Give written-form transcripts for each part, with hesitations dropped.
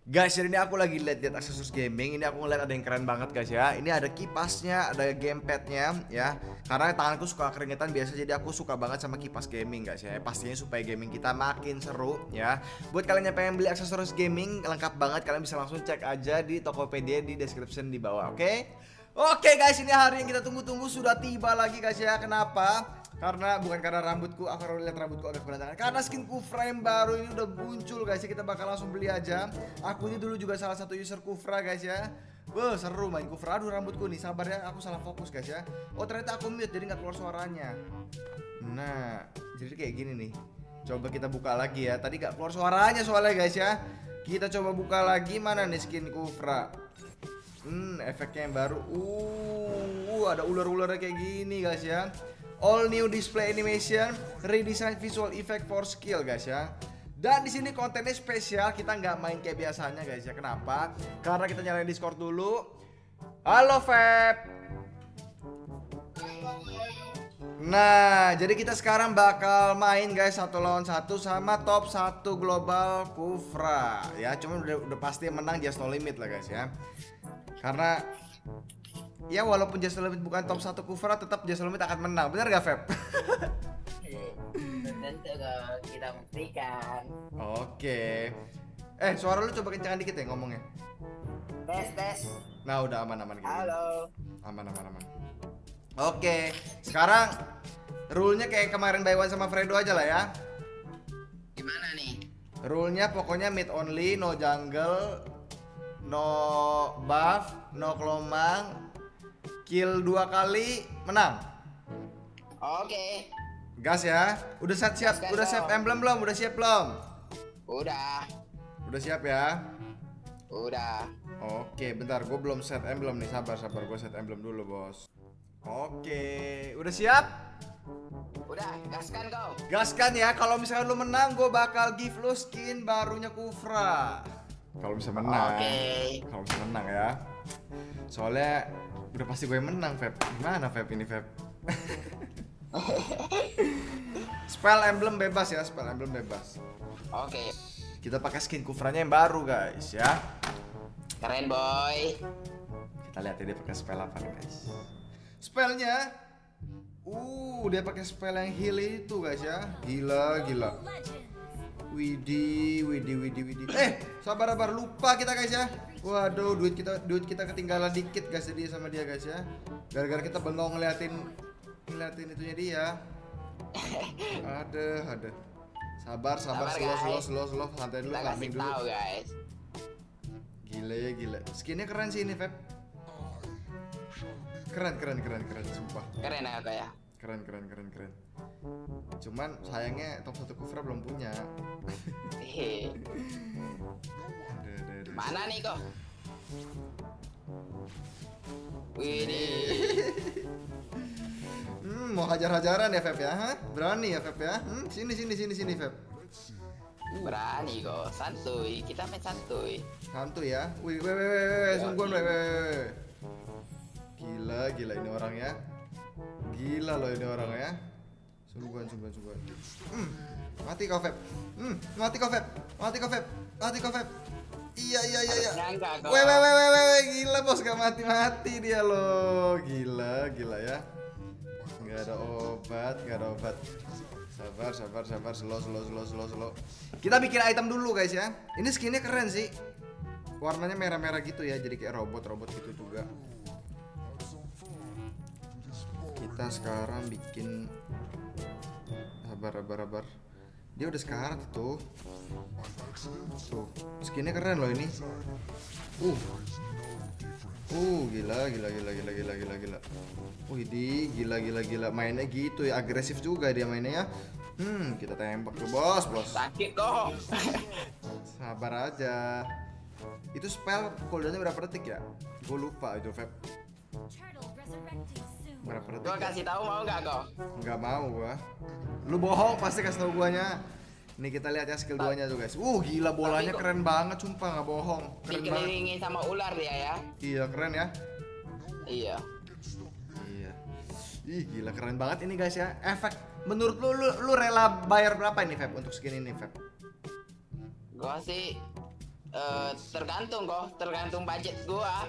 Guys, jadi ini aku lagi lihat aksesoris gaming. Ini aku ngeliat ada yang keren banget guys ya. Ini ada kipasnya, ada gamepadnya ya. Karena tanganku suka keringetan biasa, jadi aku suka banget sama kipas gaming guys ya. Pastinya supaya gaming kita makin seru ya. Buat kalian yang pengen beli aksesoris gaming lengkap banget, kalian bisa langsung cek aja di Tokopedia di description di bawah, oke? Oke guys, ini hari yang kita tunggu-tunggu sudah tiba lagi guys ya. Kenapa? Karena bukan karena rambutku, aku harus lihat rambutku agak berantakan. Karena skin Kufra yang baru ini udah muncul guys ya. Kita bakal langsung beli aja. Aku ini dulu juga salah satu user Kufra guys ya. Wah seru main Kufra. Aduh rambutku nih, sabar ya, aku salah fokus guys ya. Oh ternyata aku mute jadi nggak keluar suaranya. Nah jadi kayak gini nih. Coba kita buka lagi ya. Tadi nggak keluar suaranya soalnya guys ya. Kita coba buka lagi, mana nih skin Kufra. Efeknya yang baru. Ada ular-ularnya kayak gini guys ya. All new display animation, redesign visual effect for skill guys ya. Dan di sini kontennya spesial, kita nggak main kayak biasanya guys ya. Kenapa? Karena kita nyalain Discord dulu. Halo Feb. Nah, jadi kita sekarang bakal main guys 1 lawan 1 sama top 1 global Kufra ya. Cuma udah pasti menang Just No Limit lah guys ya. Karena ya walaupun Just No Limit bukan top 1 Kufra, tetap Just No Limit akan menang. Bener gak Feb? Tentu kita buktikan. Oke. Suara lu coba kencangan dikit ya ngomongnya. Tes. Nah udah aman-aman gitu. Halo. Aman. Oke, sekarang rule-nya kayak kemarin by one sama Fredo aja lah ya. Gimana nih? Rule-nya pokoknya mid only, no jungle, no buff, no kelomang, kill 2 kali, menang. Oke. Gas ya. Udah siap? Gaskan Udah siap dong. emblem belum? Udah siap belum? Udah. Udah siap ya? Udah. Oke, bentar, gue belum set emblem nih, sabar, gue set emblem dulu bos. Oke, udah siap? Udah, gaskan kau. Gaskan ya, kalau misalkan lu menang, gue bakal give lu skin barunya Kufra. Kalau bisa menang. Oke. Kalau bisa menang ya. Soalnya udah pasti gue yang menang, Feb. Gimana Feb ini, Feb? Spell emblem bebas ya, spell emblem bebas. Oke. Kita pakai skin Kufranya yang baru, guys ya. Keren boy. Kita lihat ya dia pakai spell apa nih, guys. Spellnya, dia pakai spell yang heal itu guys ya. Gila. Widih. Sabar lupa kita guys ya. Waduh, duit kita ketinggalan dikit guys jadi sama dia guys ya. Gara-gara kita bengong ngeliatin itunya dia. Ada. Sabar, slow, santai dulu, Kita calming kasih dulu. tahu guys. Gila. Skinnya keren sih ini, Feb. Keren, sumpah. Keren aku ya. Keren. Cuman sayangnya top 1 Kufra belum punya. Hehe. Ada. Mana nih kok? Widih. Mau hajar-hajaran ya Feb ya? Hah? Berani ya Feb ya? Sini Feb. Berani kok, santuy. Kita main santuy. Santuy ya. Wih, sungguhan weh. Gila ini orang ya. Gila loh ini orang ya. Sungguhan. Mati kau Feb. Mati kau Feb. Iya. Nyangka kok. Weh, gila bos, gak mati dia loh. Gila ya. Gak ada obat. Sabar, slow. Kita bikin item dulu guys ya. Ini skinnya keren sih. Warnanya merah-merah gitu ya, jadi kayak robot gitu juga. Kita sekarang bikin, sabar. Dia udah sekarat itu. Tuh, skinnya keren loh ini. Gila. Gila. Mainnya gitu ya, agresif juga dia mainnya ya. Kita tembak tuh bos. Sakit kok. Sabar aja. Itu spell cooldownnya berapa detik ya? Gue lupa itu Feb. Berapa detik? Gua kasih tahu mau nggak kok? Nggak mau gua. Lu bohong pasti kasih tau guanya. Nih kita lihat ya skill 2-nya tuh guys. Gila bolanya keren banget sumpah, nggak bohong. Keren banget. Dikelilingin sama ular dia ya. Iya keren ya. Iya. Ih gila keren banget ini guys ya. Efek menurut lu rela bayar berapa ini Feb untuk skin ini Feb? Gua sih Tergantung kok, tergantung budget gua.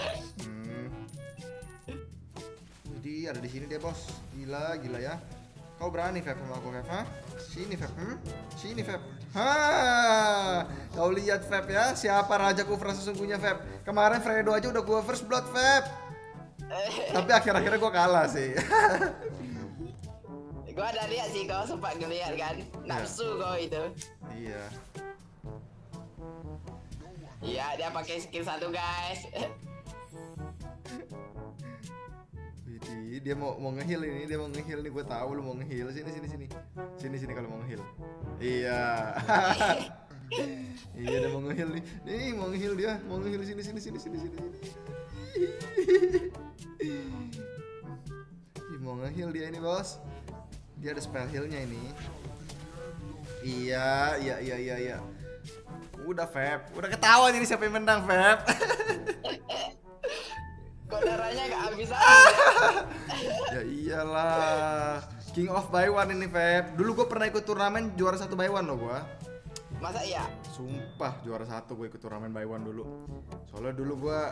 Jadi ada di sini dia bos. Gila ya. Kau berani Feb sama aku Feb, ha? Sini Feb, sini Feb. Ha, kau lihat Feb ya, siapa raja kufra sesungguhnya Feb. Kemarin Fredo aja udah gua first blood Feb. Tapi akhir-akhirnya gua kalah sih. Gua ada lihat sih kau sempat ngeliat kan, nafsu kau itu. Iya. Iya, dia pakai skill 1 guys. Widih, dia mau nge-heal ini, dia mau nge-heal nih, gue tahu lu mau nge-heal. Sini kalau mau nge-heal. Iya. Iya, dia mau nge-heal nih. Nih, mau nge-heal dia, mau nge-heal sini. Ih, mau nge-heal dia ini, Bos. Dia ada spell heal-nya ini. Iya. Udah Feb, udah ketahuan ini siapa yang menang Feb. Kok darahnya gak habis Ya iyalah, King of buy one ini Feb. Dulu gue pernah ikut turnamen juara 1 buy one loh gue. Masa iya? Sumpah juara 1 gue ikut turnamen buy one dulu. Soalnya dulu gue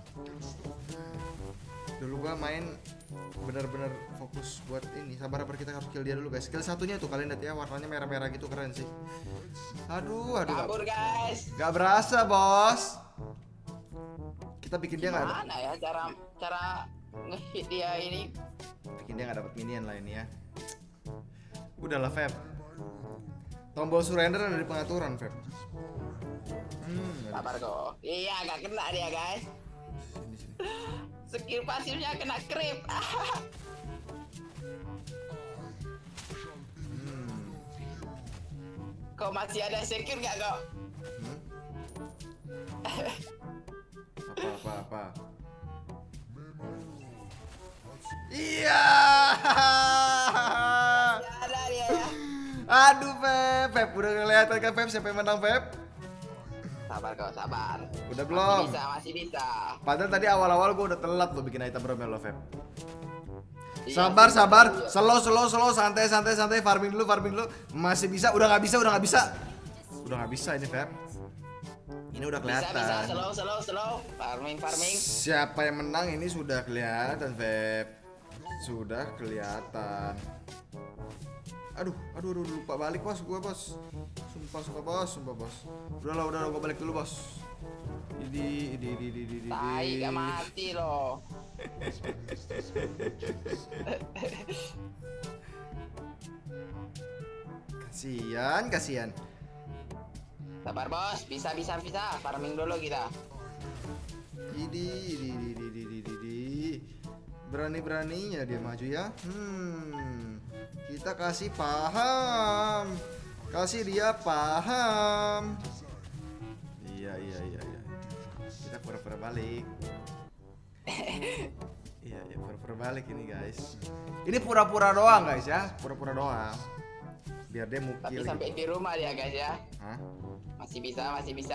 main bener-bener fokus buat ini. Sabar kita harus kill dia dulu guys. Skill satunya tuh kalian lihat ya, warnanya merah-merah gitu, keren sih. Aduh. Kabur guys. Gak berasa bos. Kita bikin dia nggak ada. Mana ya cara nge-hit dia ini? Bikin dia nggak dapat minion lah ini ya. Udahlah Feb. Tombol surrender ada di pengaturan Feb. Sabar kok. Iya gak kena dia guys. Sini. Skill pasifnya kena creep. Kok masih ada secure gak kok? Apa? Iya. Ada dia. Aduh Feb, udah kelihatan kan Feb siapa yang menang Feb? Sabar kok, sabar. Udah belum? Masih bisa. Padahal tadi awal-awal gue udah telat lo bikin item bromel lo Feb. Iya, Sabar, slow, santai, farming dulu. Masih bisa, udah nggak bisa ini Feb. Ini udah kelihatan. Bisa, slow. Farming. Siapa yang menang ini sudah kelihatan Feb. Sudah kelihatan. Aduh, lupa balik bos, gue bos. Sumpah bos. Udah, gue balik dulu bos. Ini. Tai, gak mati loh. Kasian. Sabar bos, bisa. Farming dulu kita. Ini. Berani-beraninya dia maju ya. Kita kasih paham. Kasih dia paham. Iya. Kita pura-pura balik. Iya, pura-pura balik ini guys. Ini pura-pura doang guys ya. Pura-pura doang. Biar dia mukil. Tapi sampai di rumah dia guys ya. Hah? Masih bisa.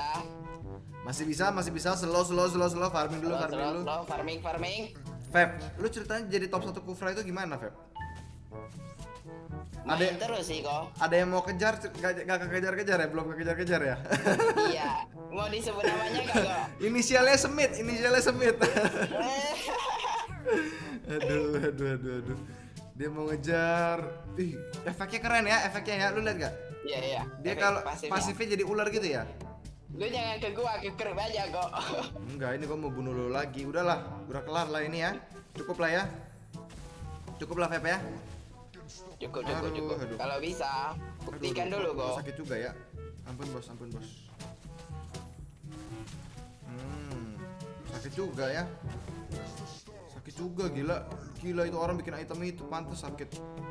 Masih bisa. Slow. Farming dulu. Slow, farming. Feb, lu ceritanya jadi top 1 kufra itu gimana Feb? Main terus sih kok. Ada yang mau kejar, gak kekejar-kejar ya? Belum kekejar-kejar ya? Iya, mau disebut namanya gak kok? Inisialnya Semit. Aduh. Dia mau ngejar. Ih, efeknya keren ya, ya. Lu lihat gak? Iya. Dia kalau pasifnya jadi ular gitu ya? Lu jangan ke gua, ke krip aja kok. Enggak, ini gua mau bunuh lu lagi. Udahlah, udah kelar lah ini ya. Cukup lah Feb ya. Cukup. Kalau bisa, buktikan dulu kok. Sakit juga ya. Ampun bos. Sakit juga ya. Sakit juga, gila itu orang bikin item itu pantas sakit.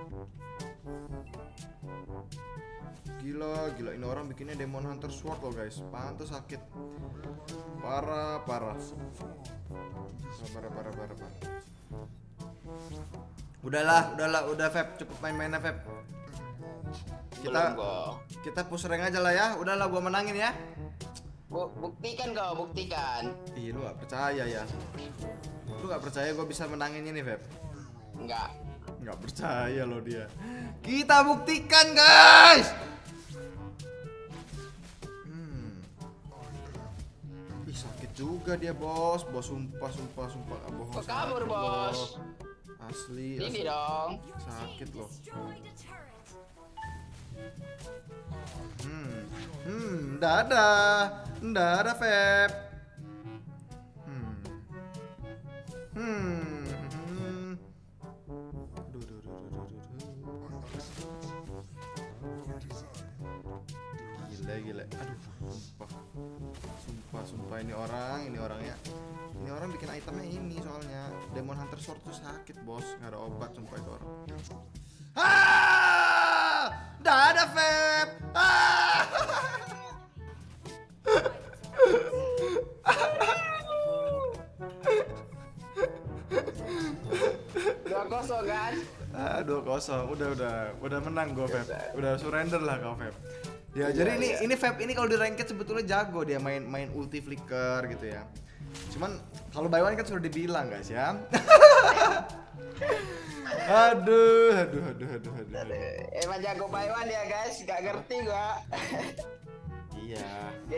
Gila ini orang bikinnya Demon Hunter Sword loh guys, pantas sakit. Parah. Udah Feb, cukup main-mainnya Feb. Kita push rank aja lah ya. Udahlah gua menangin ya. Buktikan. Ih, lu gak percaya ya? Lu gak percaya gua bisa menangin ini Feb? Nggak percaya loh dia. Kita buktikan guys. Ih, sakit juga dia, bos. Bos, sumpah bohong. Kok kabur, sakit, bos? loh. Asli Ini dong. sakit loh. Nggak ada Feb. Gila. Aduh, sumpah ini orangnya. Ini orang bikin itemnya ini soalnya Demon Hunter Sword tuh sakit, bos. Nggak ada obat, sumpah itu orang. Nggak ada Feb. Dua kosong kan? 2-0. Udah menang gue, Feb. Udah surrender lah kau, Feb. Ya, jadi ini Feb ini kalau di ranked sebetulnya jago dia main ulti flicker gitu ya. Cuman kalau by one kan sudah dibilang, guys ya. Aduh. Emang jago by one ya, guys. Gak ngerti gua. Iya.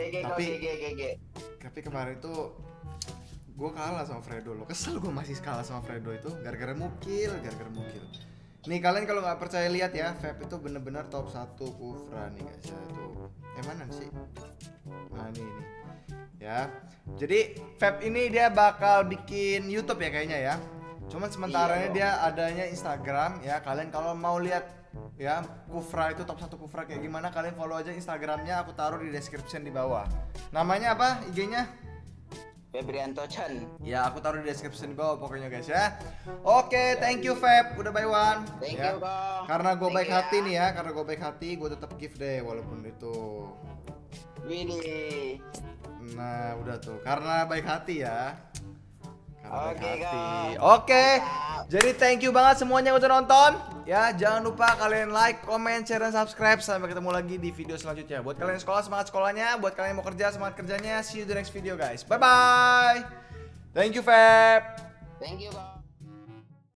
GG. Tapi kemarin itu gue kalah sama Fredo lo. Kesel gue masih kalah sama Fredo itu gara-gara mukil. Nih kalian kalau nggak percaya lihat ya, Feb itu bener-bener top 1 Kufra nih guys ya tuh. Mana sih? Nah ini. Ya. Jadi Feb ini dia bakal bikin YouTube ya kayaknya ya. Cuman sementaranya dia adanya Instagram ya. Kalian kalau mau lihat ya Kufra itu top 1 Kufra kayak gimana, kalian follow aja Instagramnya, aku taruh di description di bawah. Namanya apa IG-nya? Febrianto Chan. Ya, aku taruh di description di bawah pokoknya guys ya. Oke, thank you Feb, udah by one. Thank ya. you, Bang. Karena gue Thank baik you, hati ya. nih ya, karena gue baik hati, gue tetap give deh walaupun itu. Widih. Nah, udah tuh. Karena baik hati ya. Oke, Kak. Oke. Jadi thank you banget semuanya yang udah nonton. Ya, jangan lupa kalian like, comment, share, dan subscribe. Sampai ketemu lagi di video selanjutnya. Buat kalian yang sekolah, semangat sekolahnya. Buat kalian yang mau kerja, semangat kerjanya. See you the next video guys. Bye bye. Thank you Feb. Thank you, Bang.